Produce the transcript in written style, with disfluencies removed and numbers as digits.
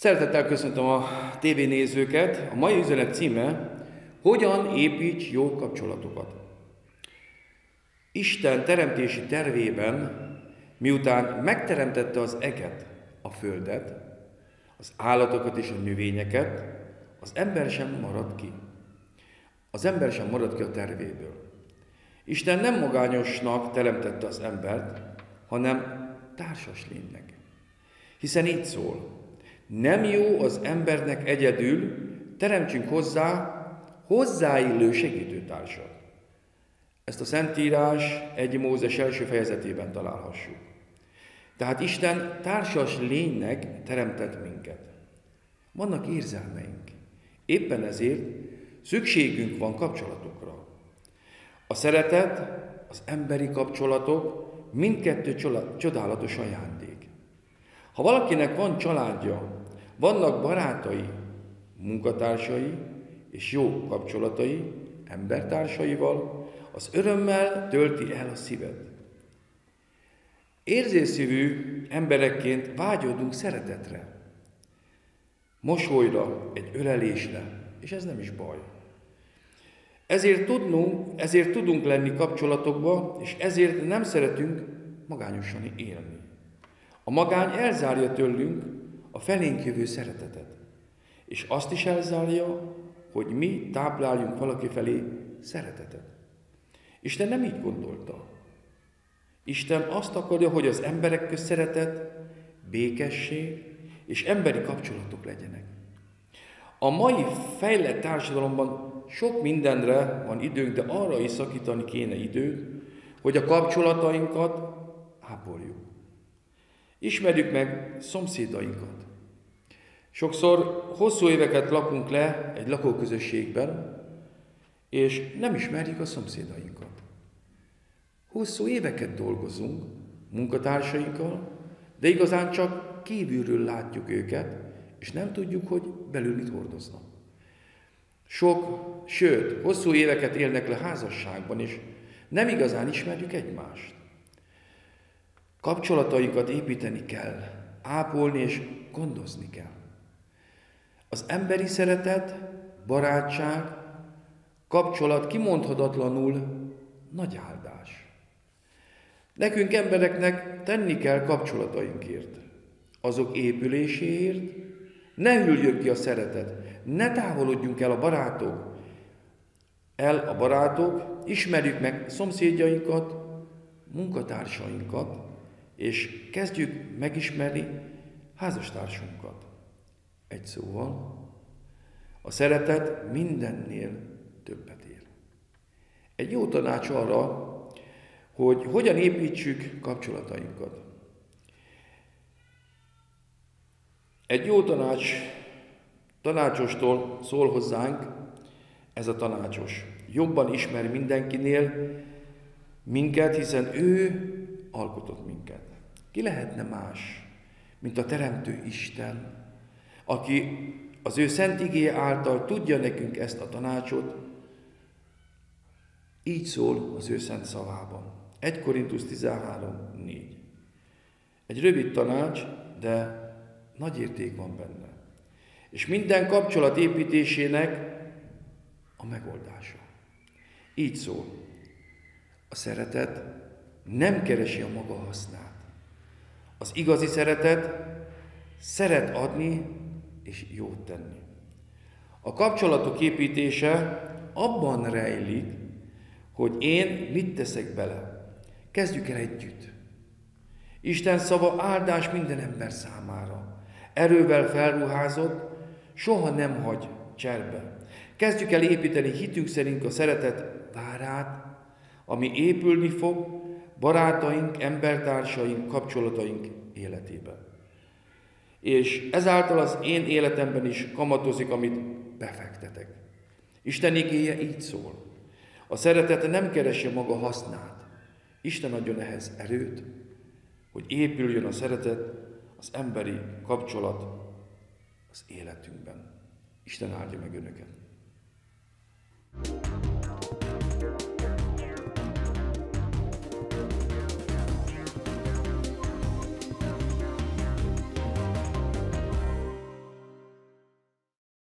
Szeretettel köszöntöm a tévénézőket. A mai üzenet címe: Hogyan építs jó kapcsolatokat? Isten teremtési tervében, miután megteremtette az eget, a földet, az állatokat és a növényeket, az ember sem marad ki. Az ember sem marad ki a tervéből. Isten nem magányosnak teremtette az embert, hanem társas lénynek. Hiszen így szól: nem jó az embernek egyedül, teremtsünk hozzá hozzáillő segítőtársat. Ezt a Szentírás 1 Mózes első fejezetében találhassuk. Tehát Isten társas lénynek teremtett minket. Vannak érzelmeink. Éppen ezért szükségünk van kapcsolatokra. A szeretet, az emberi kapcsolatok mindkettő csodálatos ajándék. Ha valakinek van családja, vannak barátai, munkatársai és jó kapcsolatai embertársaival, az örömmel tölti el a szíved. Érzésszívű emberekként vágyódunk szeretetre, mosolyra, egy ölelésre, és ez nem is baj. Ezért tudunk lenni kapcsolatokba, és ezért nem szeretünk magányosan élni. A magány elzárja tőlünk a felénk jövő szeretetet, és azt is elzárja, hogy mi tápláljunk valaki felé szeretetet. Isten nem így gondolta. Isten azt akarja, hogy az emberek közt szeretet, békesség és emberi kapcsolatok legyenek. A mai fejlett társadalomban sok mindenre van időnk, de arra is szakítani kéne időt, hogy a kapcsolatainkat ápoljuk. Ismerjük meg szomszédainkat. Sokszor hosszú éveket lakunk le egy lakóközösségben, és nem ismerjük a szomszédainkat. Hosszú éveket dolgozunk munkatársainkkal, de igazán csak kívülről látjuk őket, és nem tudjuk, hogy belül mit hordoznak. Sőt, hosszú éveket élnek le házasságban, és nem igazán ismerjük egymást. Kapcsolatainkat építeni kell, ápolni és gondozni kell. Az emberi szeretet, barátság, kapcsolat kimondhatatlanul nagy áldás. Nekünk embereknek tenni kell kapcsolatainkért, azok épüléséért, ne hűljön ki a szeretet, ne távolodjunk el a barátok, ismerjük meg szomszédjainkat, munkatársainkat, és kezdjük megismerni házastársunkat. Egy szóval, a szeretet mindennél többet ér. Egy jó tanács arra, hogy hogyan építsük kapcsolatainkat. Egy jó tanácsostól szól hozzánk ez a tanácsos. Jobban ismer mindenkinél minket, hiszen ő alkotott minket. Ki lehetne más, mint a Teremtő Isten, aki az ő szent igéje által tudja nekünk ezt a tanácsot, így szól az ő szent szavában. 1 Korintus 13:4. Egy rövid tanács, de nagy érték van benne. És minden kapcsolat építésének a megoldása. Így szól. A szeretet nem keresi a maga hasznát. Az igazi szeretet szeret adni és jót tenni. A kapcsolatok építése abban rejlik, hogy én mit teszek bele. Kezdjük el együtt. Isten szava áldás minden ember számára. Erővel felruházott, soha nem hagy cserbe. Kezdjük el építeni hitünk szerint a szeretet várát, ami épülni fog barátaink, embertársaink, kapcsolataink életében. És ezáltal az én életemben is kamatozik, amit befektetek. Isten igéje így szól. A szeretet nem keresi maga hasznát. Isten adjon ehhez erőt, hogy épüljön a szeretet, az emberi kapcsolat az életünkben. Isten áldja meg önöket.